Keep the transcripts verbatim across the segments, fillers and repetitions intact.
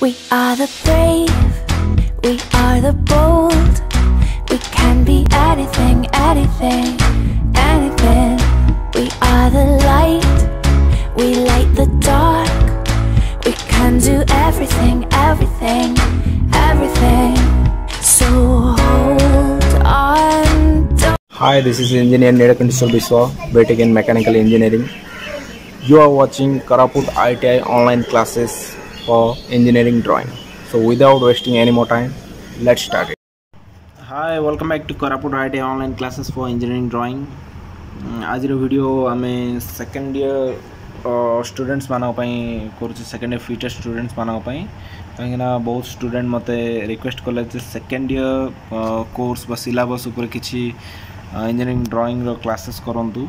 We are the brave, we are the bold. We can be anything, anything, anything. We are the light, we light the dark. We can do everything, everything, everything. So hold on. Don't Hi, this is Engineer Nirakantiswar Biswa, BTech in Mechanical Engineering. You are watching Karaput I T I online classes for engineering drawing. So without wasting any more time, let's start it. Hi, welcome back to Karaput I T I online classes for engineering drawing. आज video आम second year students मानी second year future students मानी कहीं बहुत student मत request कले second year course बा syllabus उपर किसी इंजीनियरिंग ड्राइंग क्लासेस करंतु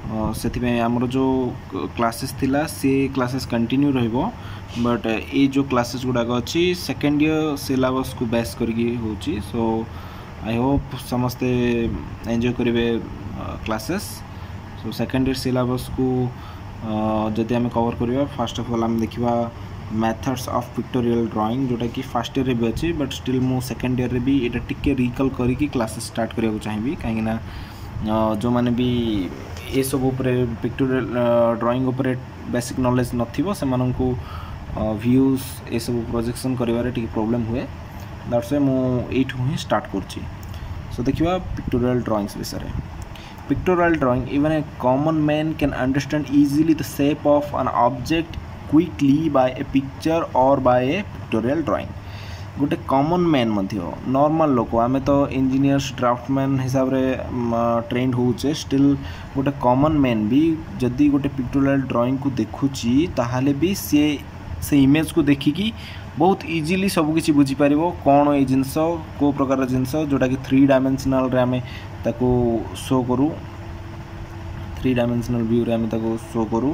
से आमर जो क्लासेस थिला सी क्लासेस कंटिन्यू रहिबो बट ये जो क्लासेस गुड़ाक अच्छी सेकेंड ईयर सिलेबस को बेस करके होची सो आई होप समस्ते एंजॉय करेंगे classes so second year syllabus को जदि आम कवर करवा फास्ट ऑफ ऑल आम देखा मेथड्स ऑफ पिक्टोरियल ड्राइंग जोटा कि फर्स्ट ईयर भी अच्छी बट स्टिल मु सेकेंड ईयर भी ये टिके रिकल करके क्लासेस स्टार्ट करने चाहिए कहीं जो मैंने भी ये सब पिक्टोरियल ड्राइंग उपर बेसिक नॉलेज नथिबो से माननकु व्यूज ये सब प्रोजेक्शन करिवारे टिके प्रॉब्लम हुए दैट्स व्हाई मु एठू ही स्टार्ट करछि सो देखिबा पिक्टोरियल ड्राइंग्स विषय pictorial drawing even a common man can understand easily the shape of an object quickly by a picture और बाय ए पिक्टोरियल ड्राइंग गोटे कॉमन मैन मध्य normal लोक आम तो इंजीनियर्स ड्राफ्टमैन हिसाब रे ट्रेंड होचे स्टिल गोटे कॉमन मैन भी जदि गोटे पिक्टोरियल ड्राइंग को देखुची ताहाले भी से से इमेज को देखिकी बहुत इजीली सबकिछि बुझी पारिबो कौन ये जिनस को प्रकार जिनस जोटा कि थ्री डायमेंशनल रे आमे ताको शो करू थ्री डायमेंशनल व्यू रे आमे ताको शो करू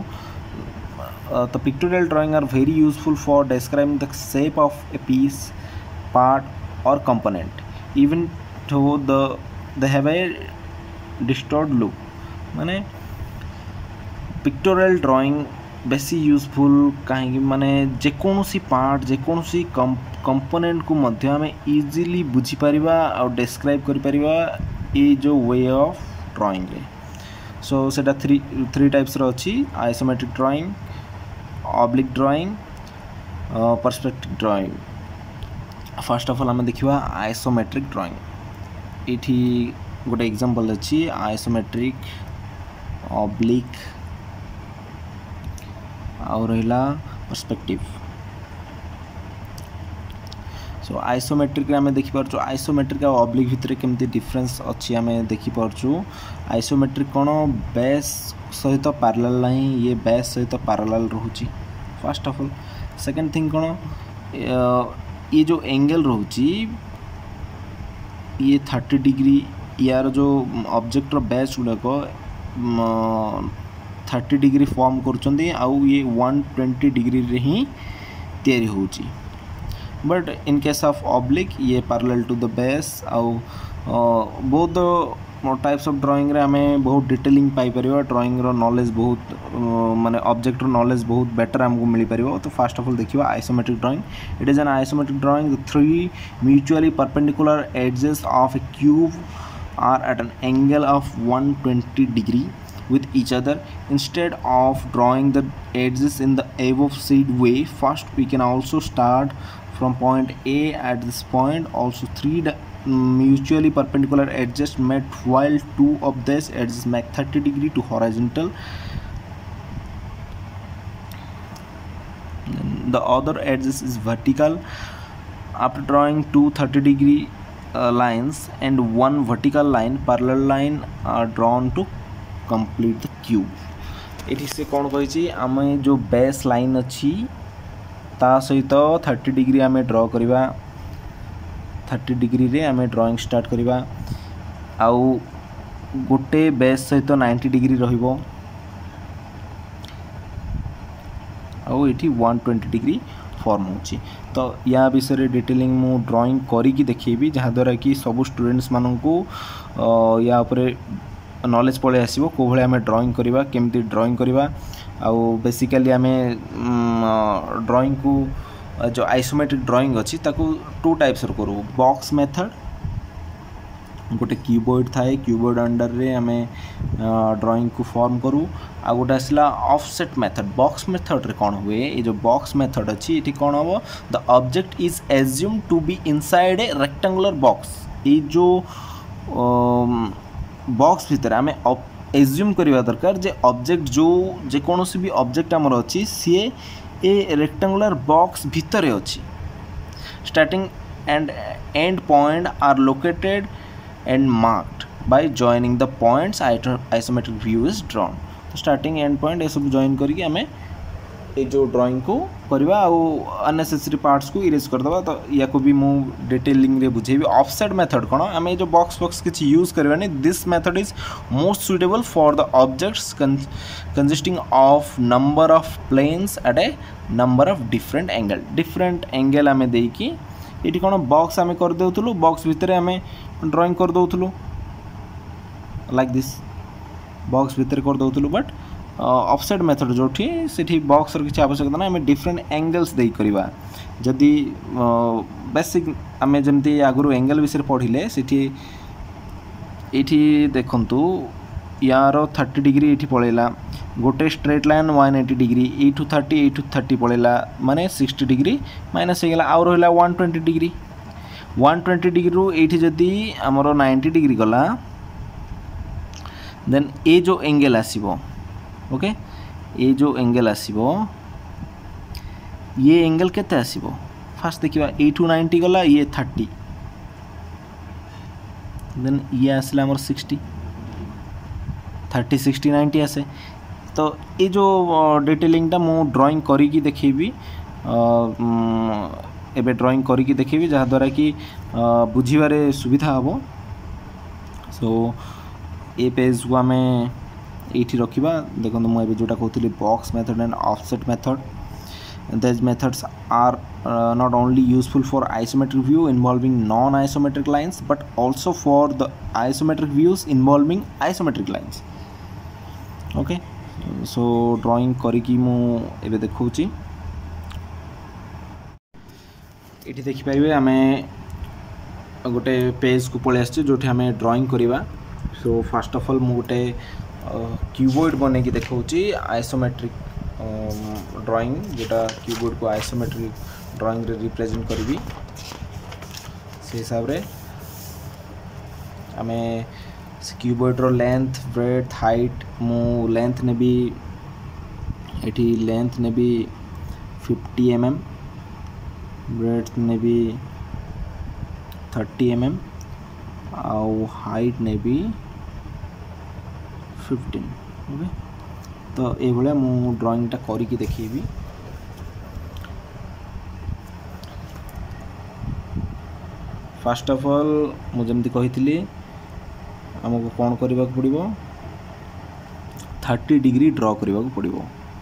तो pictorial drawing are very useful for describing the shape of a piece part और component even though the they have a distort look माने पिक्टोरियल ड्राइंग बेसी यूजफुल कहीं माने जेकोसी पार्ट जेकोसी कंपोनेंट को मध्य आम इजीली बुझी पारिबा और डिस्क्राइब करि पारिबा ये जो वे ऑफ ड्राइंग रे सो सेटा थ्री थ्री टाइप्स रो अछि isometric drawing oblique drawing perspective drawing first of all आम देखिबा आइसोमेट्रिक ड्राइंग एठी गोटे एग्जांपल अछि आइसोमेट्रिक ऑब्लिक और रहा पर्सपेक्टिव सो आइसोमेट्रिक आम देखिपुर आइसोमेट्रिक और ऑब्लिक भितर केमती डिफरेंस अच्छी आम देखिपुर आइसोमेट्रिक कौन बेस सहित पैरेलल नहीं ये बेस सहित पैरेलल रोची first of all second thing कौन ये जो एंगल रोची ये थर्टी डिग्री यार जो ऑब्जेक्ट बेस गुड़ाक थर्टी डिग्री फॉर्म करुँच आउ ये वन ट्वेंटी डिग्री रे ही तैयारी होची but in case of oblique ये पैरेलल टू द बेस आउ बहुत टाइप्स ऑफ ड्राइंग रे हमें बहुत डिटेलिंग पाई परिबा ड्राइंग रो नॉलेज बहुत माने ऑब्जेक्ट रो नॉलेज बहुत बेटर हमको मिली परिबा तो फर्स्ट ऑफ ऑल देखिबा isometric drawing it is an isometric drawing the three mutually perpendicular edges of a cube are at an angle of one twenty degree with each other. Instead of drawing the edges in the above said way, first we can also start from point A at this point. Also three mutually perpendicular edges met while two of these edges make thirty degree to horizontal. The other edges is vertical. After drawing two thirty degree uh, lines and one vertical line, parallel line are drawn to complete the cube ये से कौन कही आम जो base line अच्छी ता सहित thirty degree आम ड्रॉ करवा थर्टी डिग्री रे आम ड्राइंग स्टार्ट करवा आउ गोटे बेस सहित नाइंटी डिग्री रहिबो आउ एठी वन ट्वेंटी डिग्री फॉर्म होची तो या विषय डिटेलिंग मु ड्राइंग करी देखिए जहाँ द्वारा कि सब स्टूडेंट्स मानू या उपरे नॉलेज पड़े आसो कौ भाई आम ड्राइंग करवा केमती ड्राइंग करवा आउ बेसिकली आम ड्राइंग को जो आइसोमेट्रिक ड्राइंग अच्छी ताकू टू टाइप्स करूँ बॉक्स मेथड गोटे कीबोर्ड थाए कीबोर्ड अंडर रे आमे ड्राइंग को फॉर्म करूँ आ गोटे आसला ऑफसेट मेथड बॉक्स मेथड रे कौन हुए ये जो बॉक्स मेथड अच्छी ये कौन हम the object is assume to be inside a rectangular box ये जो बॉक्स भितर आम एज्यूम करवा दरकार जे ऑब्जेक्ट जो जेकोसी भी ऑब्जेक्ट आमर अच्छी सी ए रेक्टेंगुलर बॉक्स भितर अच्छी starting and end point are located and marked by joining the points isometric view is drawn तो स्टार्टिंग एंड पॉइंट ये सब जॉइन करके आम ये जो ड्राइंग को करवा अननेसेसरी पार्ट्स को इरेज करदे तो या को भी मु डिटेलिंग रे बुझेबी ऑफसेट मेथड कौन आम जो बॉक्स बॉक्स किसी यूज करवानी this method is most suitable for the objects consisting of number of planes at a number of different angle different angle आम देकी ये कौन बॉक्स आम कर देउथुलु बॉक्स भितर आम ड्राइंग कर दउथुलु लाइक दिस बॉक्स भितर कर दउथुलु बट ऑफसेट मेथड जोठी सेठी बॉक्स र किछि आवश्यकता ना आम डिफरेंट एंगल्स देई करबा जदि बेसिक आम जमती आगु एंगल विषय पढ़िले सेठी एठी देखंतु यार थर्टी डिग्री ये पलैला गोटे straight line one eighty degree यू थर्टी यू थर्टी पलैला माने सिक्सटी डिग्री माइनस होगा आउ रहा one twenty degree one twenty degree रू ये जदि आमर नाइंटी डिग्री गला देन ए जो एंगल आसीबो ओके ए जो एंगल आसीबो ये एंगल केते आसीबो फास्ट देखिबा ए टू नाइंटी गला ये थर्टी देन ये आसला आमर सिक्सटी थर्टी सिक्सटी नाइंटी आसे तो ये जो डिटेलिंगटा मु ड्राइंग करी देखेबी एबे ड्राइंग करी देखेबी जहाँ द्वारा कि बुझीबारे सुविधा हम सो ए पेज को आम ये रखा देखो मुझे जोटा कहती box method and offset method these methods are uh, not only useful for isometric view involving non-isometric lines but also for the isometric views involving isometric lines okay so drawing करके मु एबे देखौची एठी देखि पाइबे आमे गोटे पेज को पळे आछे जोठी आमे ड्राइंग करिवा सो फर्स्ट ऑफ ऑल मु गोटे क्यूबॉइड बने की देखौची आइसोमेट्रिक ड्राइंग जोटा क्यूबॉइड को आइसोमेट्रिक ड्राइंग रे रिप्रेजेंट करी से हिसाब रे आमे क्यूबॉइड रो लेंथ ब्रेड्थ हाइट मु लेंथ ने भी एठी लेंथ ने भी फिफ्टी एम एम ब्रेड्थ ने भी थर्टी एम एम आउ हाइट ने भी फिफ्टीन ओके तो ये भाया मु ड्राइंगटा करी देखी फर्स्ट ऑफ ऑल मुझे कही आमको कौन करने को पड़ो थर्टी डिग्री ड्रॉ करने को पड़ो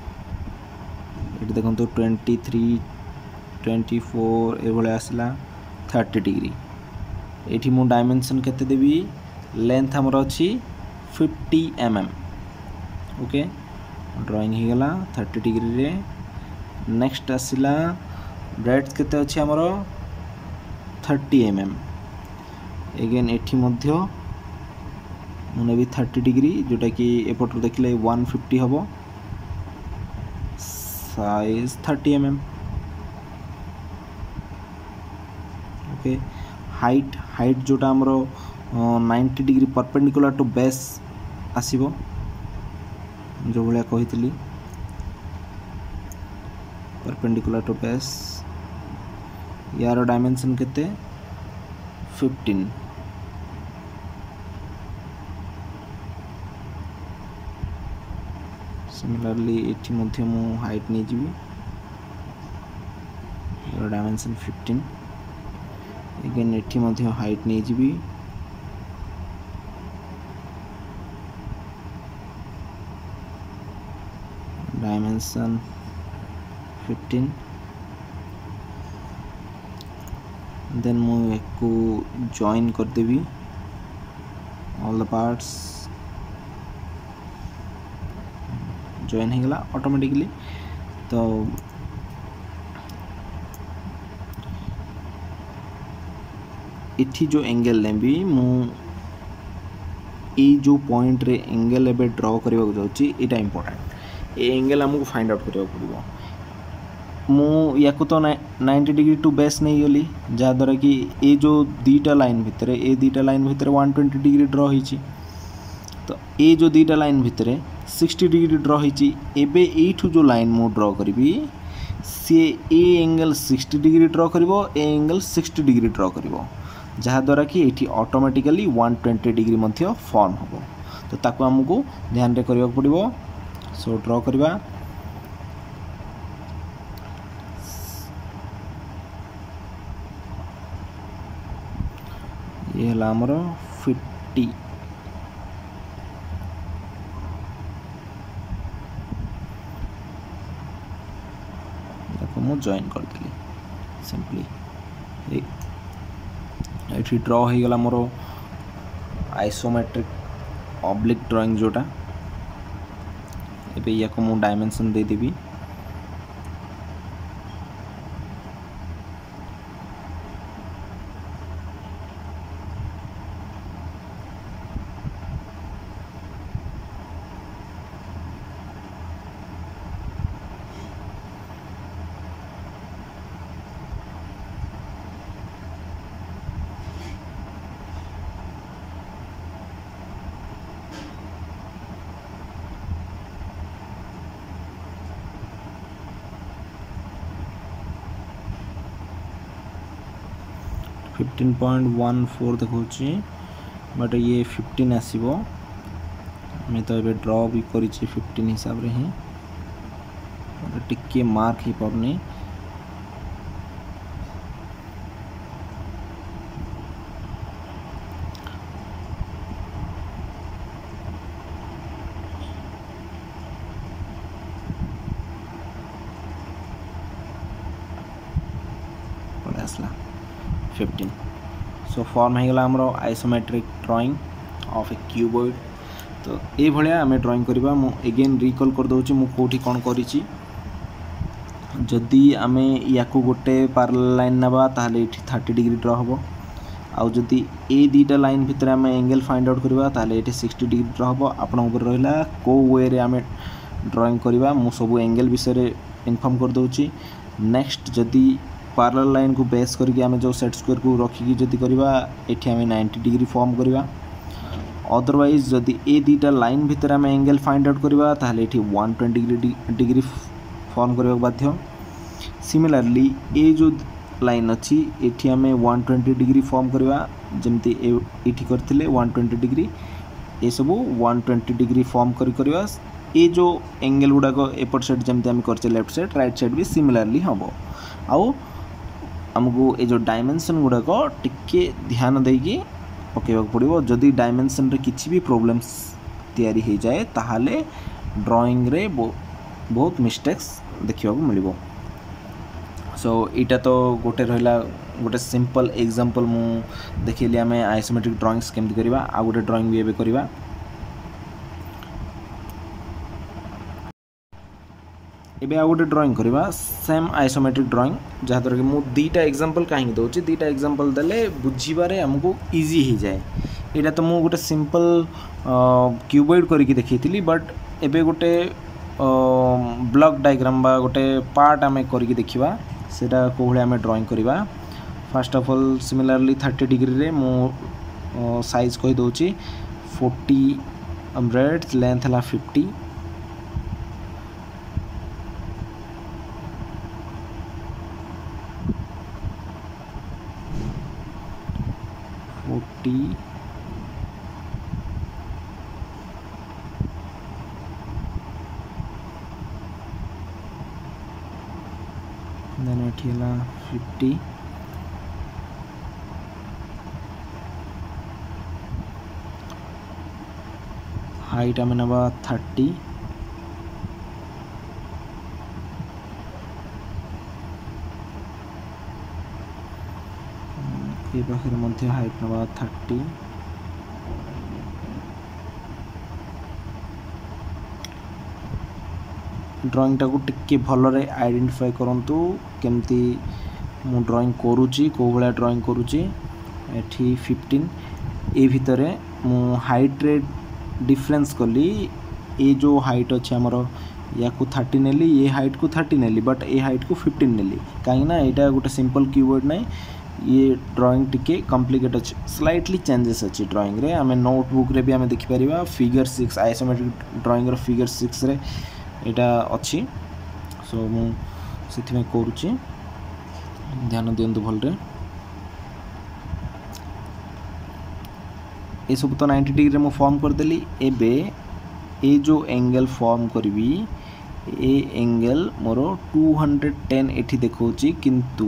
ये देखो तो ट्वेंटी थ्री ट्वेंटी फोर ये आसला थर्टी डिग्री ये मु डायमेंशन केते देवी लेंथ हमर अच्छी fifty M M okay drawing ही गला थर्टी डिग्री रे नेक्स्ट आसला ब्रेड्थ केते अच्छी हमर थर्टी एम एम एगेन एठी मध्य मुने भी थर्टी डिग्री जोटा कि एपट देखले वन फिफ्टी हबो size thirty M M okay height height जोटा हमरो ninety degree perpendicular to base आसीबो जो भाया कही परपेंडिकुलर टू बेस यार डायमेंशन केते फिफ्टीन सिमिलरली एठी मध्य मु हाइट नहीं जीवी यार डायमेंशन फिफ्टीन अगेन एठी मध्य हाइट नहीं जीवी डायमेंशन फिफ्टीन देन मु को जॉइन कर देवी ऑल द पार्ट्स जॉइन हो गला ऑटोमेटिकली तो इठी जो एंगल नेबी मु ये जो पॉइंट रे एंगल एबे ड्रॉ करबा जाउची एटा इंपोर्टेंट ए एंगल हमको फाइंड आउट करबा पड़िबो मु याको तो नाइंटी डिग्री टू बेस नहीं गली जहाँ द्वारा कि ये जो दीटा लाइन भितर ए दीटा लाइन भितर वन ट्वेंटी डिग्री ड्रॉ होईची तो ये जो दीटा लाइन भितर सिक्सटी डिग्री ड्रॉ होईची एबे एठू जो लाइन मु ड्रॉ करी सी ए एंगल सिक्सटी डिग्री ड्रॉ करिवो ए एंगल सिक्सटी डिग्री ड्रॉ करिवो जहाँ द्वारा कि एठी ऑटोमेटिकली वन ट्वेंटी डिग्री मध्य फॉर्म होबो तो ताको हमको ध्यान रे करबा पड़िबो सो ड्रॉ करबा ये हला हमरो फिफ्टी देखो मु जॉइन कर दिली सिंपली ये ड्रॉ हो गला मोर आइसोमेट्रिक ऑब्लिक ड्राइंग जोटा एबे याको मु डायमेंशन दे देबी फिफ्टीन पॉइंट वन फोर देखौची बट ये फिफ्टीन आसीबो मैं तो एबे ड्रॉ भी करिछि फिफ्टीन हिसाब रे ही टिके मार्क ही पड़नी आसला फिफ्टीन सो फॉर्म हो गला हमरो isometric drawing of a cuboid तो ये भाया आम ड्राइंग करवा मु अगेन रिकॉल कर दोची मु कोठी कोन करिछि जदि आम या गोटे पैरेलल लाइन नबा ताहले एठी थर्टी डिग्री ड्रॉ हबो आउ जदि ए दीटा लाइन भितर आम एंगल फाइंड आउट करवा ताहले एठी सिक्सटी डिग्री ड्रॉ हबो आपण ऊपर रहला को वे रे आम ड्राइंग करवा मु सब एंगल विषय रे इन्फॉर्म कर दोची नेक्स्ट जदि पैरेलल लाइन को बेस करके आम जो सेट स्क्वायर को रखिकी जदि करवा एठी आम नाइंटी डिग्री फॉर्म करवा अदरवाइज जदि ए दीटा लाइन भितर आम एंगल फाइंड आउट करवा ताहले एठी one twenty degree degree form करबा बाध्य सिमिलरली ए जो लाइन अच्छी एठी आम वन ट्वेंटी डिग्री फॉर्म करवा जमती एठी करथिले वन ट्वेंटी डिग्री ए सब वन ट्वेंटी डिग्री फॉर्म करी करवा ए जो एंगल गुडाक एपट साइड जमती आम करछे लेफ्ट साइड राइट साइड भी सिमिलरली हबो आउ आमको ये जो डायमेंशन गुड़ाक टिके ध्यान देकी पकेबा पड़ो जदि डायमेंशन रे किसी भी प्रॉब्लम्स तैयारी हो जाए ताहाले ड्राइंग रे बहुत मिस्टेक्स देखा मिलो सो इटा तो गोटे रहा गोटे सिंपल एग्जांपल मु देखिली आम आइसोमेट्रिक ड्राइंग्स केमती करवा आ गोटे ड्राइंग भी एबे करवा एबे आ गोटे ड्राइंग करवा सेम आइसोमेट्रिक ड्राइंग जहाँ द्वारा कि मु दीटा एग्जांपल कहीं दौर दीटा एग्जांपल देले बुझीबारे हमको इजी हो जाए यहाँ तो मु गोटे सिंपल क्यूबॉइड करके देखी बट एबे गोटे ब्लॉक डायग्राम बा गोटे पार्ट आम करके देखा सेटा को भाई आम ड्राइंग करवा first of all similarly thirty degree रे मु साइज कही दौची फोर्टी ब्रेड्थ लेंथ है फिफ्टी फोर्टी देन एठी हला फिफ्टी हाइट आम नवा थर्टी ये पाखे मध्य हाइट नवा थर्टी ड्राइंग टाको टिके भलरे आइडेंटिफाई करंतु केमती मु ड्राइंग करूची को भला ड्राइंग करूची एठी फिफ्टीन ए भितर मु हाइट रे डिफरेंस कली ए जो हाइट अच्छे आमर या को थर्टी नेली ये हाइट को थर्टी नेली बट ए हाइट को फिफ्टीन नेली कहीं ना यहाँ गोटे सिंपल कीवर्ड ना ये ड्राइंग टिके कॉम्प्लिकेट अच्छे स्लाइटली चेंजेस अच्छी ड्राइंग रे आम नोटबुक रे भी आम देखिपर फिगर सिक्स आइसोमेट्रिक ड्राइंग रो फिगर सिक्स रे यहाँ अच्छी सो मुझे करुच्ची ध्यान दिंतु भलरे ये सब तो नाइंटी डिग्री मु फॉर्म करदेली एबे ए जो एंगल फॉर्म करी ए एंगल मोर टू हंड्रेड टेन एठी देखौची किंतु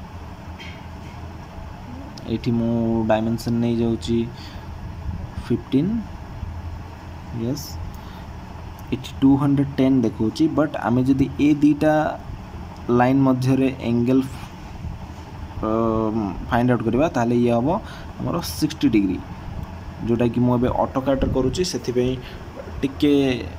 एठी मु डायमेंशन नहीं जाउची फिफ्टीन यस एठी टू हंड्रेड टेन देखौची बट आमे जदि ए दीटा लाइन मध्य रे एंगल फाइंड आउट करबा ताले ये हबो हमरो सिक्सटी डिग्री जोटा कि मुझे ऑटोकैड करुच्ची से टिके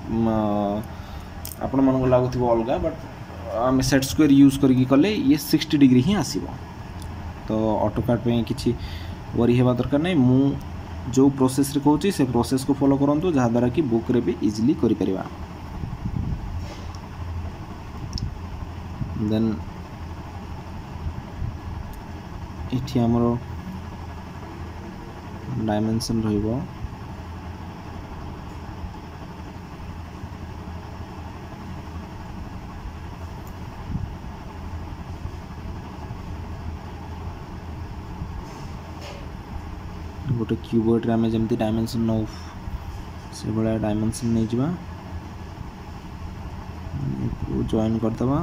आपण मन लगुथ अलग बट आम सेट स्क्वायर यूज करके कले ये सिक्सटी डिग्री ही आसीबो तो ऑटोकैड पे किसी वरी हेबा दरकार नहीं मु जो प्रोसेस रे कहूची से प्रोसेस को फॉलो करंतु जहाँ द्वारा कि बुक रे भी इजीली करि परिबा देन एठी हमरो डायमेंशन रहिबो गोटे कीबोर्ड रे आमे जमती डायमेंशन नौ से बड़ा डायमेंशन नहीं जबा जॉइन कर दबा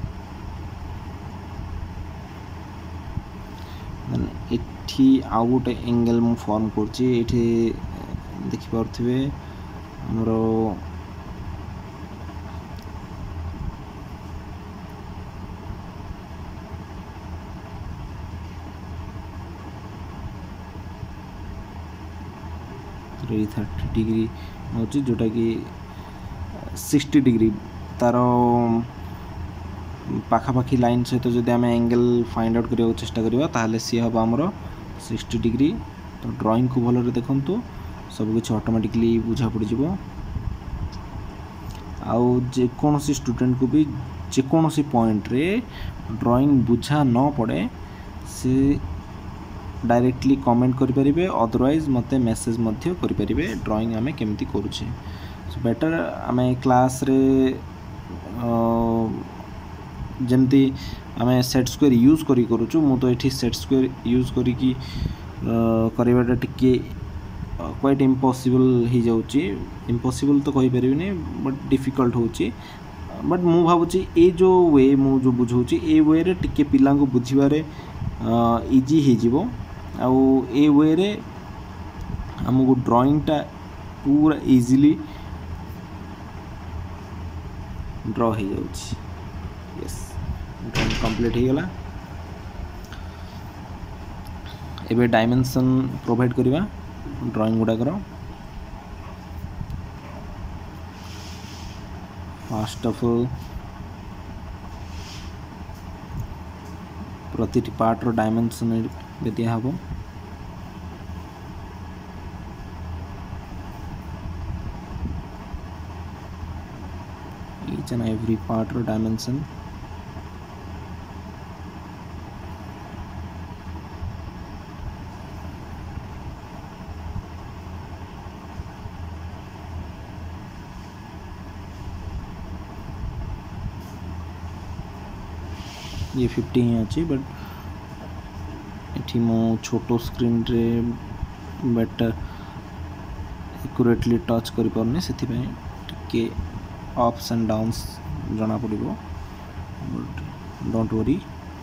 देन एठी आउ गोटे एंगल मु फॉर्म करछि एठी देखि पारथिबे हमरो थर्टी डिग्री होची जोटा कि सिक्सटी डिग्री तार पाखापाखी लाइन सहित जदि आम एंगल फाइंड आउट करने चेष्टा करवा ताहले सी हम आमर सिक्सटी डिग्री तो ड्राइंग को भल देखु सब किसी ऑटोमेटिकली बुझा पड़ जाव आउ जेकोसी स्टूडेंट को भी जेकोसी पॉइंट रे ड्राइंग बुझा न पड़े से डायरेक्टली कमेंट करें अदरवाइज मते मेसेज मध्य करें ड्राइंग आमे केमती करुचे सो बेटर आमे क्लास रे जमती आमे सेट स्क्वायर यूज करी करूचु मु तो एठी सेट स्क्वायर यूज करी की करवाटा टिके क्वाइट इम्पॉसिबल ही जाउची इम्पॉसिबल तो कहि परिबिनी बट डिफिकल्ट होची बट मु भाबुची ए जो वे मु जो बुझौची ए वे रे टिके पिला को बुझिबारे इजी ही जीवो आउ ए वे रे हमको ड्राइंग टा पूरा इजीली ड्रॉ हो जाउची यस ड्राइंग कंप्लीट हो गला एबे डायमेंशन प्रोवाइड करबा ड्राइंग गुडा करो फर्स्ट ऑफ ऑल प्रति पार्ट रो डायमेंशन दिया हम each and every part रो डायमेंशन ये फिफ्टी ही अच्छी बट एठी मो छोटो स्क्रीन रे बेटर एक्यूरेटली टच करि परने सेथि पय टिके अप्स एंड डाउन्स जना पड़िबो बट डोंट वरी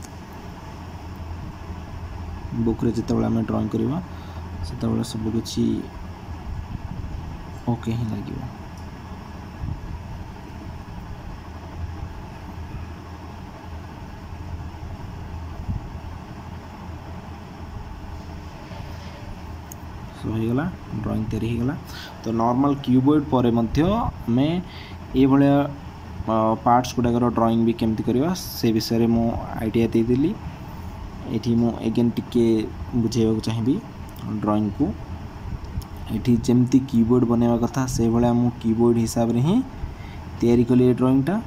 बुक रे जते बेला में ड्राइंग करबा सेते बेला सब किछि ओके ही लागिबो सो हो गला ड्राइंग तैयारी हो गला तो नॉर्मल क्यूबॉइड पर मध्य हमें ये भाया पार्ट्स गुड़ाकर ड्राइंग भी केमती करवा से विषय में आइडिया देदेली ये मु एगेन टिके बुझेबा चाहिए ड्राइंग को ये जमती कीबोर्ड बनवा कथा से भाया मु कीबोर्ड हिसाब रे ही तैयारी कली ड्राइंगटा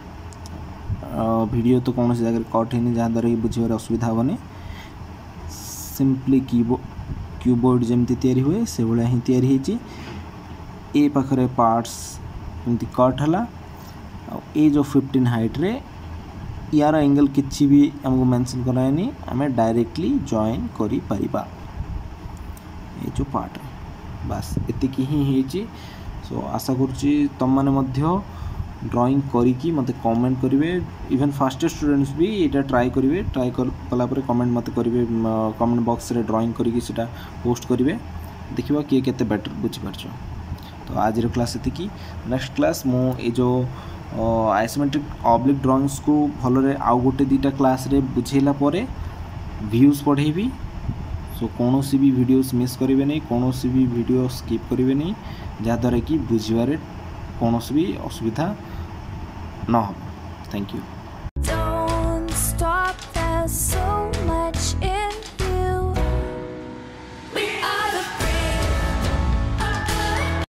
वीडियो तो कौन जगह कट है जहाँ द्वारा कि बुझे असुविधा हेनी सिंपली कीबोर्ड कीबोर्ड जमती तैयारी हुए से भाया ही तैयारी होती ए पाखरे पार्ट्स एमती कट है ये जो फिफ्टीन हाइट रे यार एंगल किसी भी हमको मेंशन कराएनी आम डायरेक्टली जॉइन करी परिबा ये जो पार्ट रे बस एतिकी ही होची। सो आशा करुच्ची तुम मैंने मध्य ड्राइंग करी मते कमेंट करेंगे इवन फास्ट स्टूडेंट्स भी ये ट्राई करेंगे ट्राई कला कमेंट मते करेंगे कमेंट बॉक्स रे ड्राइंग करी सीटा पोस्ट करेंगे देखिबा किए केते बेटर बुझी पारछ। तो आज रो क्लास एतिकी नेक्स्ट क्लास मो ए जो आइसोमेट्रिक ऑब्लिक ड्राइंग्स को भलरे आउ गोटे दुटा क्लास रे बुझेला परे व्यूज पढ़ेबी। सो कौन सी भी वीडियोस मिस करेंगे नहीं कौन सी भी वीडियो स्किप करेंगे नहीं जहाँद्वारा कि बुझे कौन भी असुविधा न हो। Thank you.